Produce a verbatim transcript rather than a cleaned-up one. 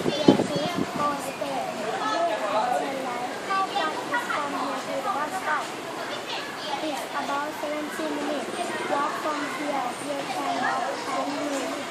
here to go stay. How far is from here to the bus stop? It's about seventeen minutes. Walk from here. You can walk ten minutes.